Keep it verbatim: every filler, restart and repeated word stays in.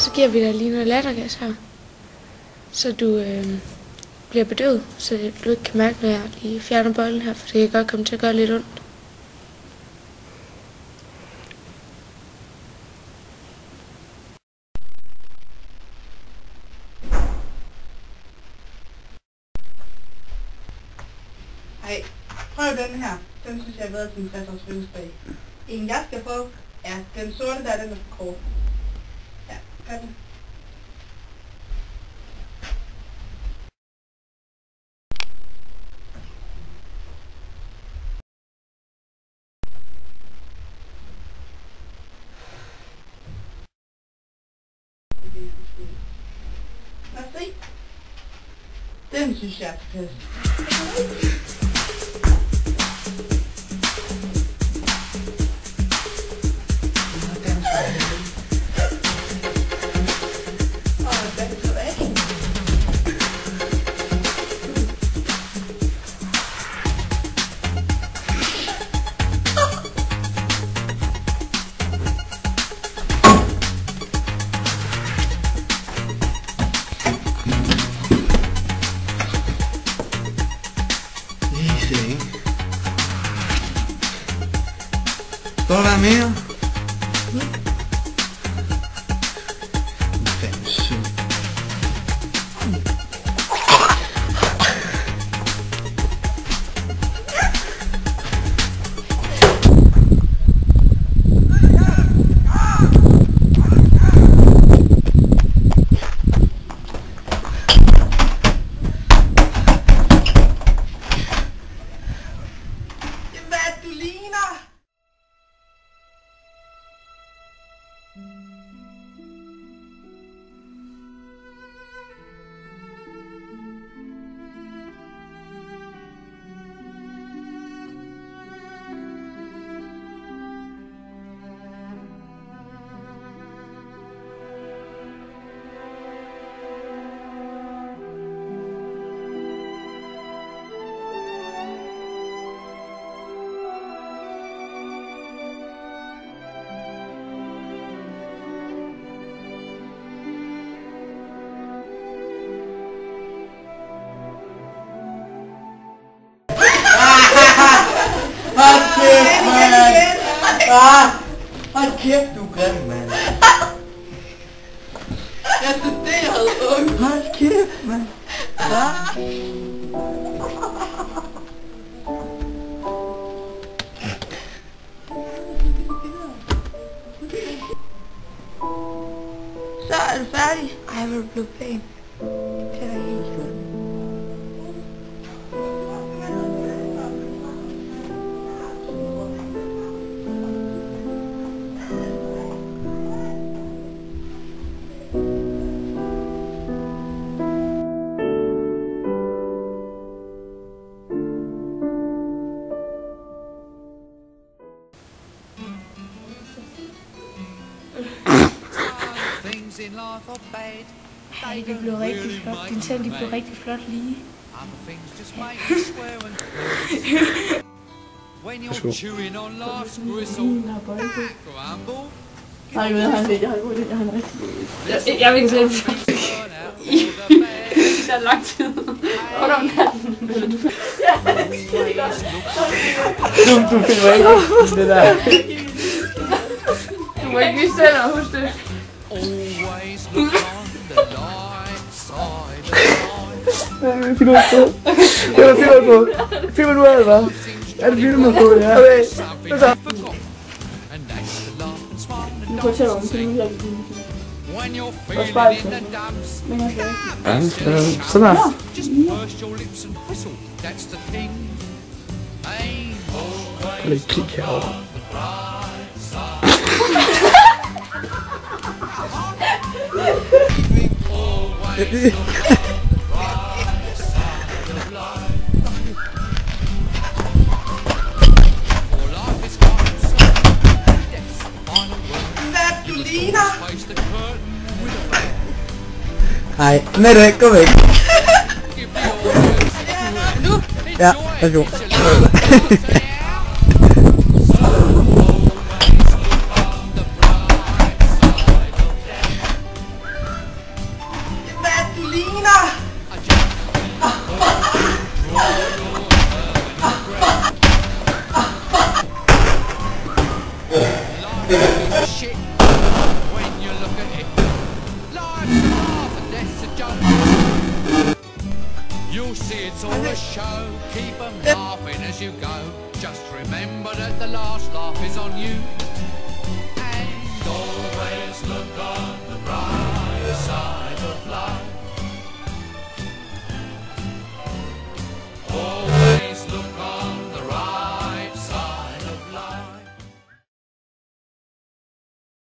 Så giver vi dig lige noget lattergas her, så du øh, bliver bedøvet, så du ikke kan mærke, når jeg lige fjerner bøjlen her, for det kan godt komme til at gøre lidt ondt. Ej, prøv den her. Den synes jeg er bedre til en tres års fødselsdag. En jeg skal få er den sorte der, den er for kort. Ja, gør den. Lad os se. Den synes jeg er tilpas. Skal du være mere? Hold kæft, du er grim, mand. Jeg synes, det jeg havde ungt. Hold kæft, mand. Så er du færdig. Ej, hvor er du blevet pæn. Det er helt godt. Ej, det blev rigtig flot. Din tænd, de blev rigtig flot lige. Nej, jeg ved, han ved, jeg har god idé, jeg har en rigtig god idé. Jeg, jeg vil ikke slet Det er lang tid. Og der er natten. Du, du finder ikke det der. Du må ikke vise selv og huske det. Jeg filmer på. Jeg filmer på. Filmer du af, hva'? Er det filmer på, ja? Okay. Så. Du kan tælle om, så nu jeg kan filme. Og spejl på. Men jeg skal ikke. Ja, sådan her. Prøv lige at kigge herovre. Hvad du ligner? Hej, Mette, gå væk. Nu? Ja, værsgo. piece of shit when you look at it. Life's a laugh and death's a joke. You'll see it's all a show. Keep 'em laughing as you go. Just remember that the last laugh is on you.